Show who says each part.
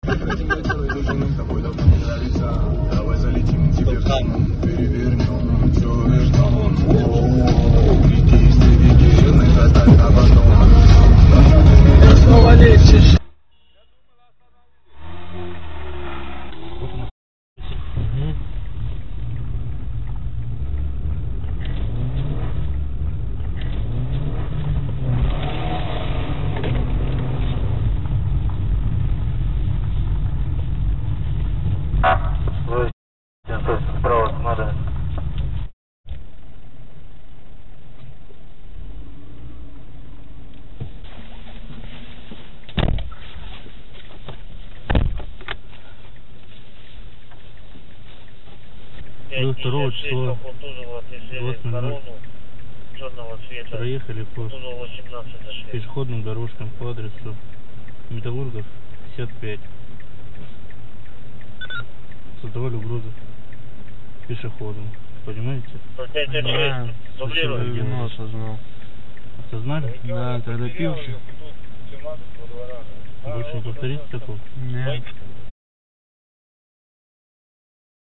Speaker 1: Этим вечером дружинам тобой давно не нравится. Давай залетим тебе в самом, перевернем, все ждем. Иди, стереги, жирный заставь на потом. Ты снова лечишь.
Speaker 2: Справа смотрим.
Speaker 3: До 2 числа
Speaker 2: черного цвета.
Speaker 3: проехали по
Speaker 2: 18
Speaker 3: пешеходным дорожкам по адресу Металлургов 55. Создавали угрозы пешеходам. Понимаете?
Speaker 2: Да,
Speaker 3: вину
Speaker 4: осознал.
Speaker 3: Осознали?
Speaker 4: Да, когда пился.
Speaker 3: Больше не повторится такого?
Speaker 4: Нет.